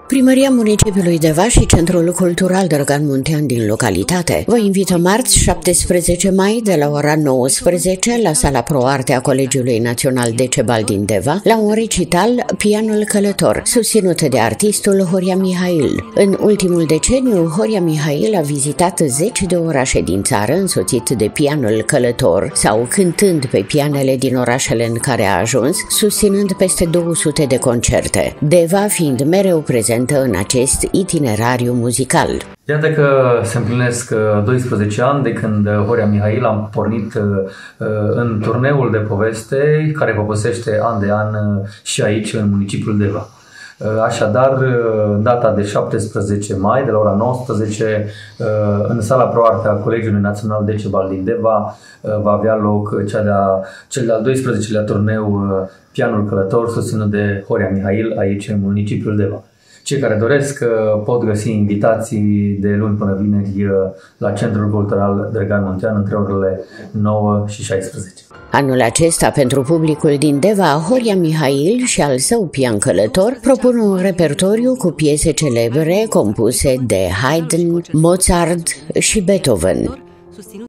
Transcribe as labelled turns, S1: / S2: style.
S1: Primăria municipiului Deva și Centrul Cultural Drăgan Muntean din localitate vă invită marți 17 mai de la ora 19 la sala ProArte a Colegiului Național Decebal din Deva la un recital Pianul Călător, susținut de artistul Horia Mihail. În ultimul deceniu, Horia Mihail a vizitat 10 de orașe din țară însoțit de Pianul Călător sau cântând pe pianele din orașele în care a ajuns, susținând peste 200 de concerte, Deva fiind mereu prezent în acest itinerariu muzical.
S2: Iată că se împlinesc 12 ani de când Horia Mihail a pornit în turneul de poveste care vopăsește an de an și aici în municipiul Deva. Așadar, în data de 17 mai, de la ora 19, în sala ProArte a Colegiului Național Decebal din Deva, va avea loc cel de-al 12-lea turneu Pianul Călător, susținut de Horia Mihail aici în municipiul Deva. Cei care doresc pot găsi invitații de luni până vineri la Centrul Cultural Drăgan Muntean între orele 9 și 16.
S1: Anul acesta, pentru publicul din Deva, Horia Mihail și al său Pian Călător propun un repertoriu cu piese celebre compuse de Haydn, Mozart și Beethoven.